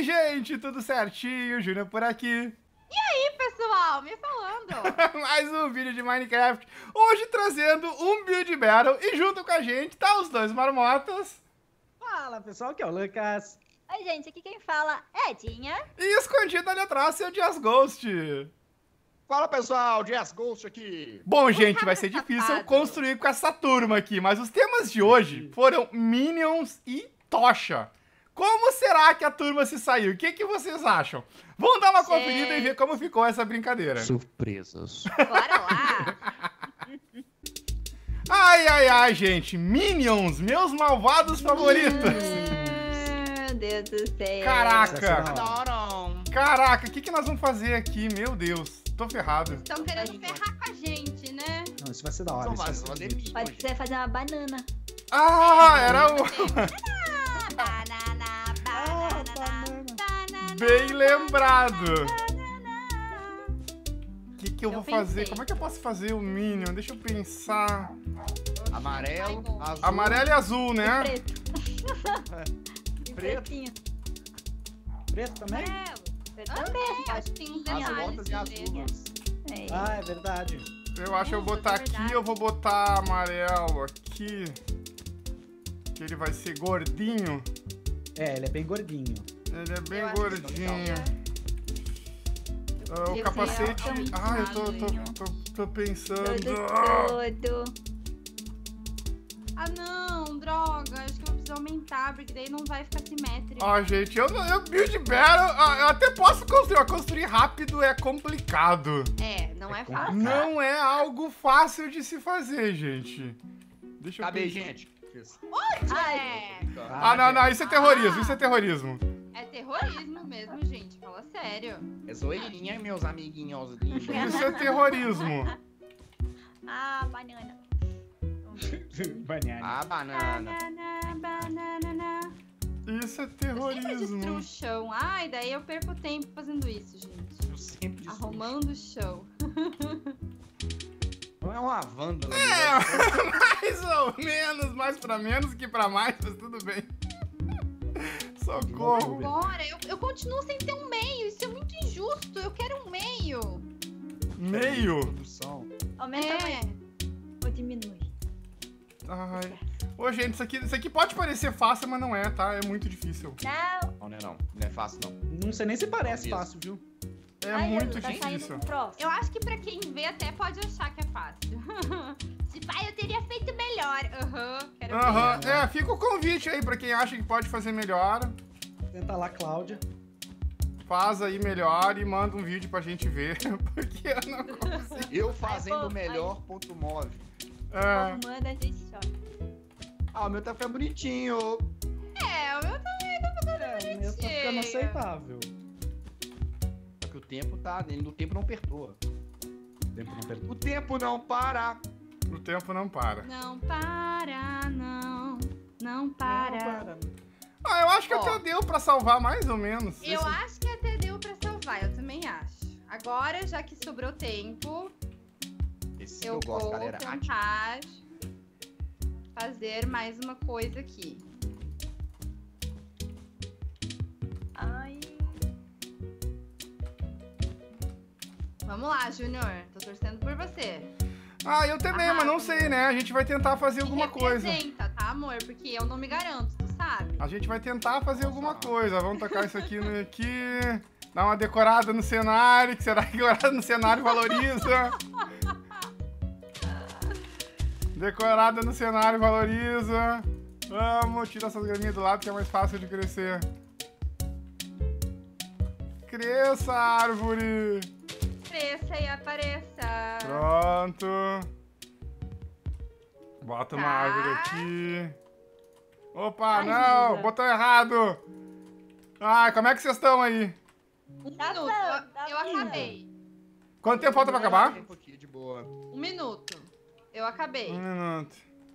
gente, tudo certinho? Júnior por aqui. E aí, pessoal, me falando. Mais um vídeo de Minecraft. Hoje trazendo um Build Battle e junto com a gente tá os dois marmotas. Fala, pessoal, aqui é o Lucas. Oi, gente, aqui quem fala é Edinha. E escondido ali atrás é o Jazz Ghost. Fala, pessoal, Jazz Ghost aqui. Bom, gente, vai ser difícil eu construir com essa turma aqui, mas os temas de hoje foram Minions e Tocha. Como será que a turma se saiu? O que vocês acham? Vamos dar uma conferida e ver como ficou essa brincadeira. Surpresas. Bora lá. Ai, gente. Minions, meus malvados favoritos. Meu Deus do céu. Caraca. Adoram. Caraca, o que nós vamos fazer aqui? Meu Deus, tô ferrado. Estão querendo ferrar com a gente, né? Não, isso vai ser da hora. São Isso vai vários ser divertido. Pode ser fazer uma banana. Ah, era o... Banana, banana, banana. Bem lembrado. O que eu vou fazer? pensei. Como é que eu posso fazer o Minion? Deixa eu pensar. Amarelo, azul, Amarelo e azul, né? Preto. preto. Pretinho. Preto também? Preto também. Acho que tem uns As detalhes botas e as dele. luvas. É. Ah, é verdade. Eu acho que eu vou botar aqui, verdade. eu vou botar amarelo aqui. Que ele vai ser gordinho. É, ele é bem gordinho. Ele é bem Eu acho que gordinho. Ah, o Eu capacete. sei, Ah, eu ralinho. tô pensando. Todo. Ah, não, droga. Acho que eu vou precisar aumentar, porque daí não vai ficar simétrico. Ó, gente, eu Build Battle, eu até posso construir. Ó, construir rápido é complicado. É, não é fácil. Não é algo fácil de se fazer, gente. Deixa eu Cadê, pensar. gente? É, Ah, não, isso é terrorismo, isso é terrorismo. é terrorismo mesmo, gente. Fala sério. É zoeirinha, meus amiguinhos lindos. Isso é terrorismo. Ah, banana. Banana. A banana. Banana. Isso é Eu sempre destruo terrorismo. o chão. Ai, daí eu perco tempo fazendo isso, gente. Eu sempre destruo. Arrumando o chão. Não é uma vândala. Mais ou menos, mais pra menos que pra mais, mas tudo bem. Socorro. Agora, eu continuo sem ter um meio. Isso é muito injusto. Eu quero um meio. Meio. Produção. Aumenta É. ou diminui? Ai. Ô, gente, isso aqui pode parecer fácil, mas não é, tá? É muito difícil. Não. Não, não é não. Não é fácil, não. Não sei nem se parece Isso. fácil, viu? É Ai, muito tá saindo difícil. um próximo. Eu acho que pra quem vê até pode achar que é fácil. Se pai, eu teria feito melhor. Quero Aham, ver. é, fica o convite aí pra quem acha que pode fazer melhor. Tenta lá, Cláudia. Faz aí melhor e manda um vídeo pra gente ver, porque eu não consigo. Eu fazendo pô, melhor, ponto 9. É, O povo manda, a gente chora. Ah, o meu tá ficando bonitinho. É, o meu também tá ficando É, o meu tá bonitinho. ficando aceitável. Só que o tempo tá. O tempo não perdoa. O tempo não perdoa. O tempo não para. o tempo não para. Não para, não. Não para. Ah, eu acho que Ó. até deu pra salvar mais ou menos. Eu Esse- acho que até deu pra salvar, eu também acho. Agora, já que sobrou tempo, Esse eu eu gosto, vou galera. tentar fazer mais uma coisa aqui. Ai. Vamos lá, Júnior. Tô torcendo por você. Ah, eu também, mas não sei, né? A gente vai tentar fazer alguma Me coisa. representa, tá, amor? Porque eu não me garanto, tu sabe? A gente vai tentar fazer alguma coisa. Vamos tacar isso aqui, aqui. Dar uma decorada no cenário. Que será que decorada no cenário valoriza? Decorada no cenário valoriza. Vamos, tira essas graminhas do lado que é mais fácil de crescer. Cresça, árvore! Cresça e apareça. Pronto. Bota uma Tá. árvore aqui. Opa, Ai, não! Lisa. Botou errado! Ai, como é que vocês estão aí? Um Tá minuto. bom, tá Eu bom. acabei. Quanto tempo falta pra acabar? Tempo aqui, de boa. Um minuto. Eu acabei. 1 minuto.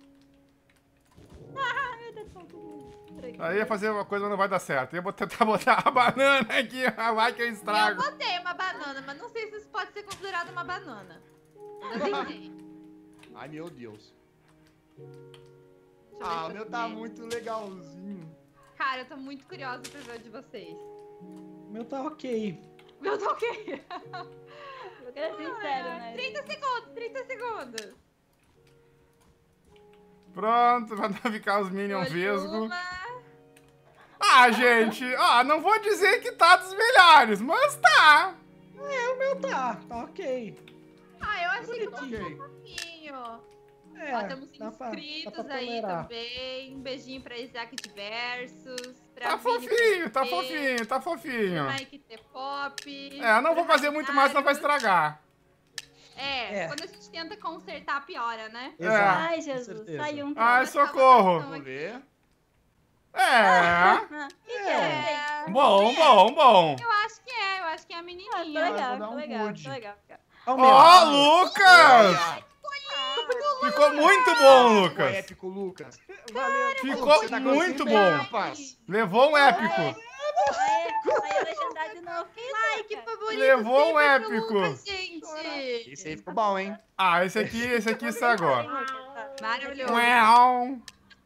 Ai, meu Deus. Aí ia fazer uma coisa, mas não vai dar certo. Ia tentar botar a banana aqui, vai que eu Eu estrago. botei uma banana, mas não sei se isso pode ser considerado uma banana. Ainda tentei. Ai, meu Deus. Deixa eu ver Ah, se o meu eu tá comi. muito legalzinho. Cara, eu tô muito curiosa pra ver o de vocês. O meu tá ok. Meu tô ok. Eu quero ser sincero, né? 30 segundos, 30 segundos. Pronto, vai ficar os Minions Escolhi vesgo. uma. Ah, gente, ó, não vou dizer que tá dos melhores, mas tá. O meu tá ok. Ah, eu achei que Bonitinho. ficou um pouquinho. É, Ó, temos dá pra inscritos aí tolerar. também. Um beijinho pra Isaac Diversos. Tá fofinho, tá fofinho, tá fofinho. Mike T Pop. É, eu não vou fazer muito mais, senão vai estragar. É, quando a gente tenta consertar, piora, né? Exato, Ai, com Jesus, certeza. saiu um Ai, troço. socorro. Vamos ver. É. Que é? Bom, bom, bom. Eu acho que é a Ah, ficou menininha. legal, vou dar ficou um legal, good. ficou legal. Ó, o meu. Ó, Lucas! Olha, Ficou muito bom, ficou Lucas. épico, Lucas. Valeu. Ficou Você tá muito conseguindo, bom. rapaz. Levou um épico. Aí, legendar de novo. Ai, que favorito. Levou um sempre pro épico. Lucas, gente. Esse aí ficou bom, hein? Ah, esse aqui estragou. Maravilhoso. Uau.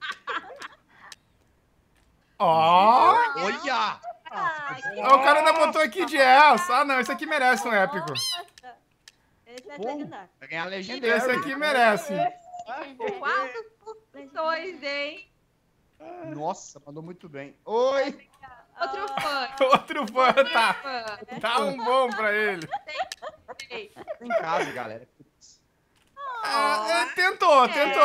Ó. Olha! Ó, o cara ainda botou aqui Jazz. Ah, não, esse aqui merece um épico. Esse é Bom. legendário. Vai ganhar legendário. Esse aqui merece. Quatro posições, hein? Nossa, mandou muito bem. Oi! Outro fã. Outro fã, tá. Fã. Dá um bom pra ele. Sei. Em casa, galera. Ah, tentou.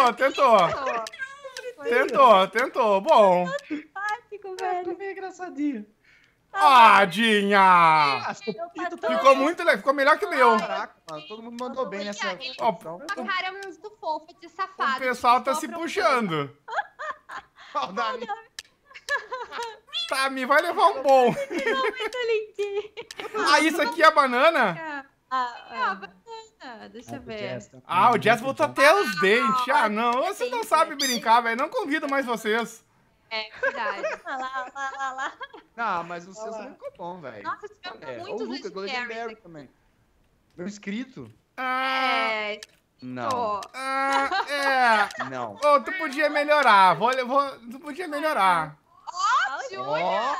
Foi. Tentou. Bom. Ficou Ficou velho. meio engraçadinho. Dinha. Ah, ficou Bonito, Ficou muito legal, ficou melhor que o meu. Caraca, mano. Todo mundo mandou bem nessa Olha, Ó, opção. Uma cara muito fofa de safado. O pessoal tá Só se pra- puxando. Ó, o Dani. Tá, me vai levar um bom. Muito lindinho. Ah, isso aqui é a banana? É uma banana. Deixa eu ver. Ah, o Jazz botou até os dentes. Ah, não, você não sabe brincar, velho. Não convido mais vocês. É verdade. Lá. Não, mas o seu Olha lá. também ficou bom, velho. Nossa, tivemos É, o muitos Lucas do legendários Legendary aqui. também. Meu inscrito? Ah, É, Não. tô. Não. Ô, tu podia melhorar. Tu podia melhorar. Ó,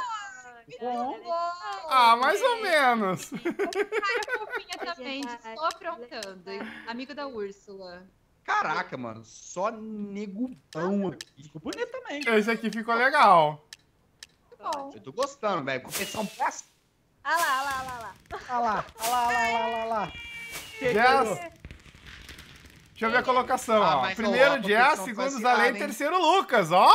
Ah, mais ou menos. Cara fofinha também, de Estou Aprontando. Amigo da Úrsula. caraca, mano. Só nego bom aqui. Ficou bonito também. Esse aqui ficou legal. Bom. Eu tô gostando, velho. Competição péssima. Ah lá. Olha lá. Jazz. Deixa eu ver a colocação, Ah, ó. mas, ó, Primeiro a Jazz, competição segundo foi Zalém, acirrada, hein? terceiro Lucas, ó!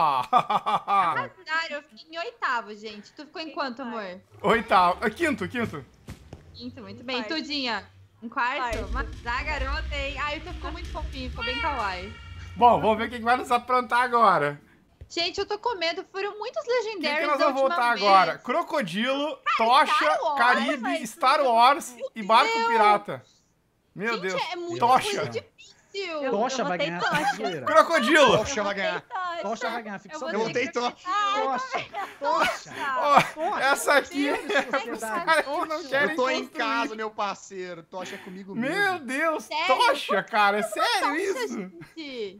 Arrasaram, eu fiquei em oitavo, gente. Tu ficou em quanto, amor? Oitavo. Quinto. Quinto, muito bem. Quarto. Tudinha? Um quarto? Quarto. Mas a garota, hein? Ai, tu ficou muito fofinho, ficou bem kawaii. Bom, vamos ver o que vai nos aprontar agora. Gente, eu tô com medo. Foram muitos O que legendários nós da vamos última voltar vez. agora? Crocodilo, Tocha, Star Wars, Caribe, mas- Star Wars e Barco Pirata. Meu Gente, Deus. é muito Tocha. difícil. Tocha vai botei ganhar Tocha. essa zoeira. Crocodilo. Tocha vai ganhar. Tocha vai ganhar. Fica Eu só vou Eu ter botei que- Tocha. Tocha. Ó, essa aqui é pros caras que não querem Eu tô em construir. casa, meu parceiro. Tocha é comigo mesmo. Meu Deus, Sério? Tocha, cara, é sério Tocha, isso? gente.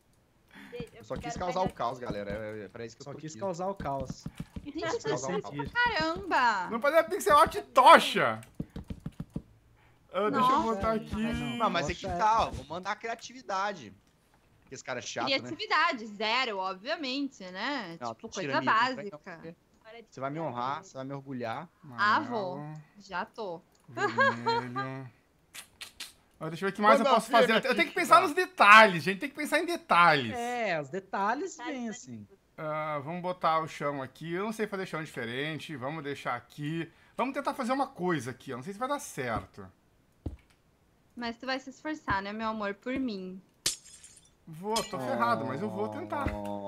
Eu só quis causar o caos, galera. É pra isso que eu Só tô quis aqui. causar o caos. Gente, Causar vocês o são caos. Sentir. caramba. Não pode ser pixel art Tocha. Deixa eu Nossa. botar aqui. Não, mas é que Tocha é- tá, ó. Vou mandar a criatividade. Porque esse cara é chato, né? Criatividade, zero, obviamente, né? Não, tipo, mentira, coisa amigo, não vai básica. não. Você vai me honrar, você vai me orgulhar. Ah, vou. Já tô. Vermelho. Ó, deixa eu ver o que mais eu Manda posso ver, fazer. meu Eu tenho que filho, pensar tá. nos detalhes, gente. Tem que pensar em detalhes. É, os detalhes vêm assim. Vamos botar o chão aqui. Eu não sei fazer chão diferente. Vamos deixar aqui. Vamos tentar fazer uma coisa aqui. Eu não sei se vai dar certo. Mas tu vai se esforçar, né, meu amor, por mim. Tô ferrado, mas eu vou tentar.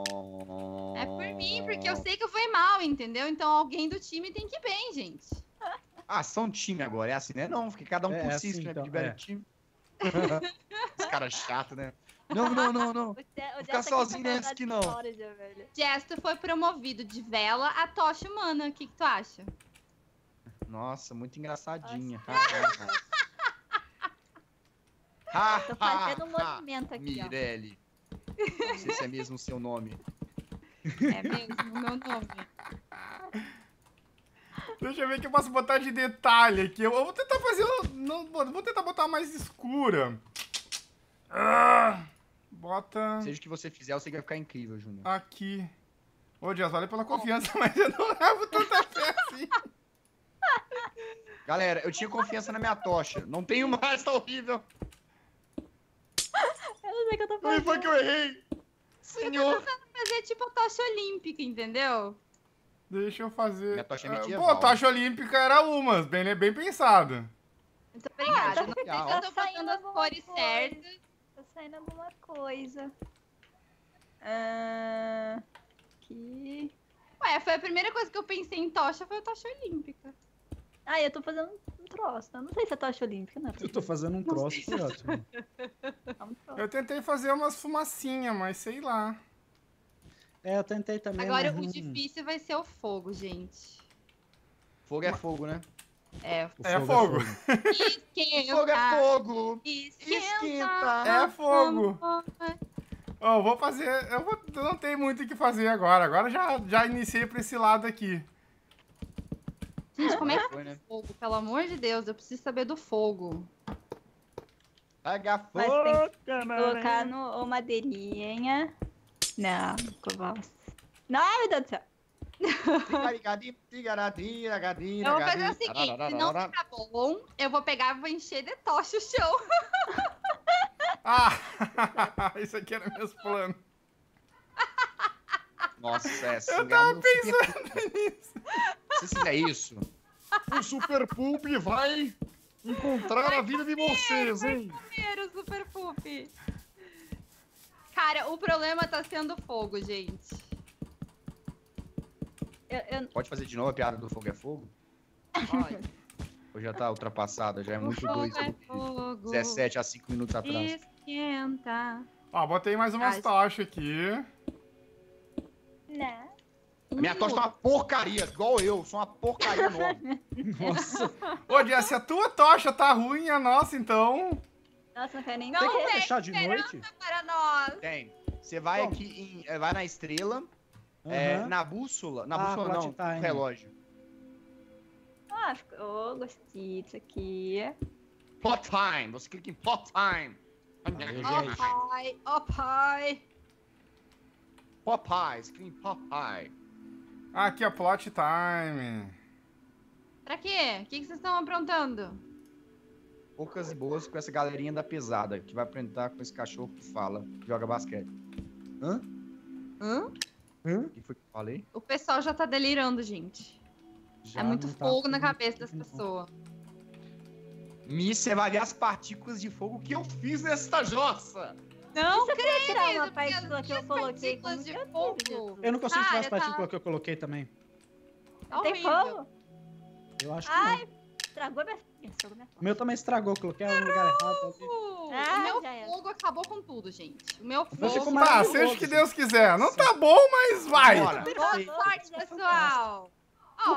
É por mim, porque eu sei que eu fui mal, entendeu? Então alguém do time tem que ir bem, gente. Ah, são time agora, é assim, né? Não, porque cada um É, por é si, assim, né? então, Libera é. o time. Esse cara chato, né? Não. Ficar sozinho nessa aqui, não. Jess, tu foi promovido de vela a tocha humana. O que tu acha? Nossa, muito engraçadinha. Tô fazendo um movimento aqui, ó. Mirelle. Não sei se é mesmo o seu nome. É mesmo o meu nome. Deixa eu ver o que eu posso botar de detalhe aqui. Eu vou tentar fazer... Não, vou tentar botar mais escura. Bota... Seja o que você fizer, eu sei que vai ficar incrível, Júnior. Aqui. Ô, Dias, valeu pela confiança, mas eu não levo tanta fé assim. Galera, eu tinha confiança na minha tocha. Não tenho mais, tá horrível. Eu não sei o que eu tô Foi fazendo. que eu errei. Senhor. Fazer tipo a tocha olímpica, entendeu? Deixa eu fazer... Minha tocha é Pô, medieval. tocha olímpica era umas, bem pensado. Muito obrigada. tá Não sei se legal. eu tô Tá saindo fazendo as alguma cores coisa. certas. Tá saindo alguma coisa. Aqui. Ué, foi a primeira coisa que eu pensei em tocha, foi a tocha olímpica. Ah, eu tô fazendo um troço. Eu não sei se é tocha olímpica, não. Eu tô fazendo um troço, foi ótimo. É um troço. Eu tentei fazer umas fumacinhas, mas sei lá. É, eu tentei também. Agora, mas o não- difícil vai ser o fogo, gente. Fogo é fogo, né? É. o É fogo. Esquenta. Fogo é fogo. Esquenta. É fogo. Ó, eu vou fazer... Eu não tenho muito o que fazer agora. Agora já iniciei pra esse lado aqui. Gente, como é que Foi, né? fogo? Pelo amor de Deus, eu preciso saber do fogo. Paga Mas fogo. tem que colocar no madeirinha. Não, covalça. Não, ai, meu Deus do céu. Eu vou fazer o seguinte, se não ficar bom, eu vou pegar e vou encher de tocha o chão. Ah! Isso aqui era meus planos. Nossa, é assim. Eu tava pensando nisso. Se fizer isso, o Super Pulp vai encontrar a vida de vocês, hein? Primeiro, super pup. Cara, o problema tá sendo fogo, gente. Pode fazer de novo a piada do fogo é fogo? Olha, Ou já tá ultrapassada? Já é o muito fogo dois. é fogo. 17 a 5 minutos atrás. Esquenta. Ó, botei mais umas Ai. tochas aqui. Não. A minha tocha tá uma porcaria, igual eu. Sou uma porcaria nova. Nossa, Ô, Jess, se a tua tocha tá ruim, a nossa, então... Nossa, não quero nem Não tem ver. como tem deixar de noite? Para nós. Tem. Você vai Como? aqui, vai na estrela, Aham. na bússola. Na Ah, bússola plot não, no time. relógio. Ah, ficou. Gostei disso aqui. Plot time. Você clica em plot time. Gente. Pai, ó pai. Popeye, você clica em Popeye. Ah, aqui, ó, plot time. Pra quê? O que vocês estão aprontando? Poucas e boas com essa galerinha da pesada, que vai apresentar com esse cachorro que fala, joga basquete. Hã? Hã? O que foi que eu falei? O pessoal já tá delirando, gente. Já É muito não tá fogo na tudo- cabeça das tudo bom. pessoas. Mi, você vai ver as partículas de fogo que eu fiz nessa jossa. Não, Você pode tirar uma querido, porque partícula as que eu minhas coloquei partículas como de eu tive fogo. isso. Eu não consigo tirar as Cara, tá- partículas que eu coloquei também. Tá Tem horrível. fogo? Eu acho que Ai, estragou minha minha não. O meu também estragou, coloquei no lugar errado. ali. Ah, o meu já era. fogo acabou com tudo, gente. O meu meu ficou fogo... mais- Tá, Maravilhoso, seja o que gente. Deus quiser. Não tá bom, mas vai. Bora. Boa sorte, pessoal. Ó,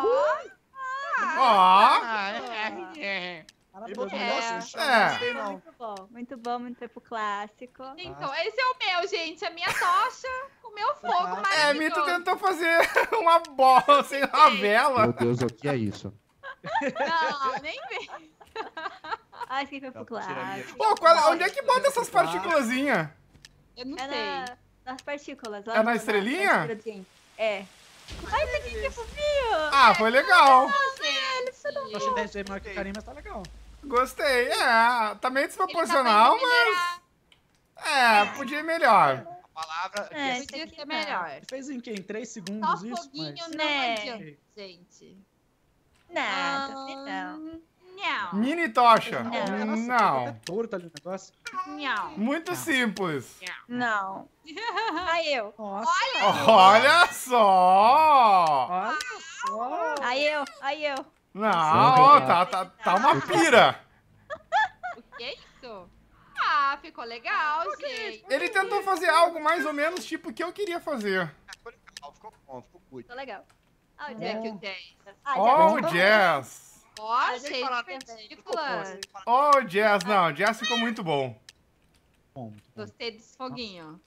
Ó. Ele botou um É. negócio no chão, É. não gostei não. Muito bom, muito tempo clássico. então, esse é o meu, gente. A minha tocha, o meu fogo Ah. É, Mito maravilhoso. tentou fazer uma bola sem uma vela. Deus, o que é isso? Não, nem vem. Ah, esse aqui foi pro clássico. Pô, onde é que bota essas partículazinhas? Eu não É sei. nas partículas. É na estrelinha? É. Ai, isso aqui que fofinho! Ah, foi legal. Eu achei 10 vezes maior que o carinho, mas tá legal. Gostei. É, tá meio desproporcional, mas... É, podia ir melhor. A palavra que É, é esse Podia aqui ser tá. melhor. Ele fez em quê? Em 3 Só segundos isso? foguinho Mas... não Né? adianta, gente. Não, também não. Não. Mini tocha. Não. Nossa, Não. ficou até torto ali o negócio. Não. Muito simples. Não. Aí eu. Nossa, Olha só. olha só. Aí eu. Não, ó, tá uma pira. O que é isso? Ah, ficou legal, gente. Ele tentou fazer algo mais ou menos tipo o que eu queria fazer. ficou legal, ficou bom, ficou cuido. Tô legal. Ah, o Onde é Jack. que o 10? Oh, Jazz. Ó, Deixa eu cheio falar, de né? partículas. Oh, Jazz. Não, Jazz ficou muito bom. Bom, bom. Gostei desse foguinho.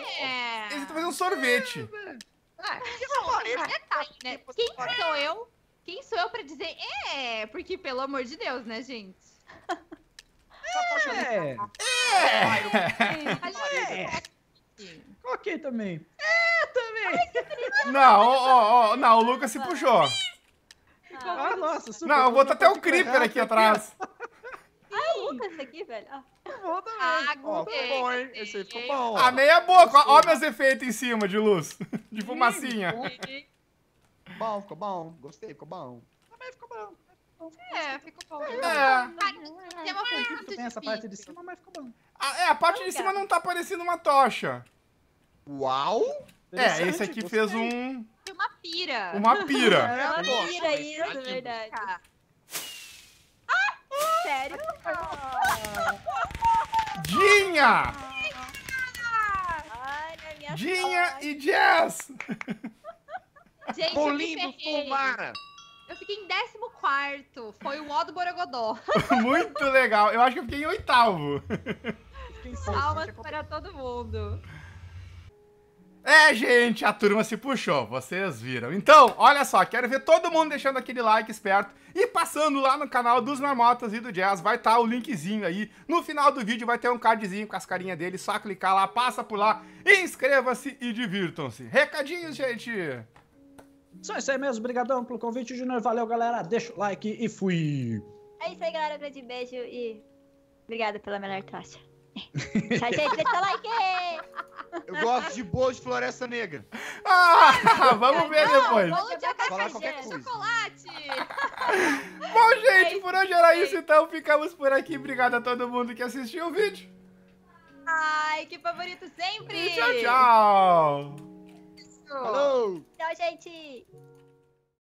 Ele É. tá fazendo um sorvete. Ah, detalhe, né? Quem sou eu Quem sou eu pra dizer porque pelo amor de Deus, né, gente? É. Coloquei também. Não, não, o Lucas se puxou. Ah, nossa, super. Não, eu vou botar até o Creeper aqui atrás. Ai, o Lucas aqui, velho. Ó. Ó, ficou bom, hein? Esse aí ficou bom. A meia boca, ó meus efeitos em cima de luz. De fumacinha. Ficou bom. Gostei, ficou bom. Também ficou bom. Ficou bom. É. Tem uma coisa muito Tem essa parte de difícil. cima, mas ficou bom. A parte de cima não tá parecendo uma tocha. Uau! É, esse aqui Gostei. fez Tem uma pira. uma pira. Ela Nossa, vira mas isso, aqui- verdade. Sério? Dinha! Ai, na minha Dinha sorte. e Jazz! Gente, Bolinho eu do me ferrei. Tomara! Eu fiquei em 14º. Foi o ó do Borogodó. Muito legal. Eu acho que eu fiquei em 8º. Fiquei em Palmas para todo mundo. É, gente, a turma se puxou, vocês viram. Então, olha só, quero ver todo mundo deixando aquele like esperto e passando lá no canal dos Marmotas e do Jazz. Vai estar o linkzinho aí. No final do vídeo vai ter um cardzinho com as carinhas dele. Só clicar lá, passa por lá, inscreva-se e divirtam-se. Recadinhos, gente! Só isso aí mesmo, brigadão pelo convite, Júnior. Valeu, galera. Deixa o like e fui. É isso aí, galera. Um grande beijo e obrigada pela melhor tocha. Tchau, gente. Deixa o like. Eu gosto de bolo de floresta negra. Ah, vamos ver depois. Bolo de Falar acarajé, qualquer coisa. chocolate. Bom, gente, por hoje era isso, então ficamos por aqui. Obrigado a todo mundo que assistiu o vídeo. Ai, que favorito sempre. E tchau, tchau! Falou! Tchau, gente.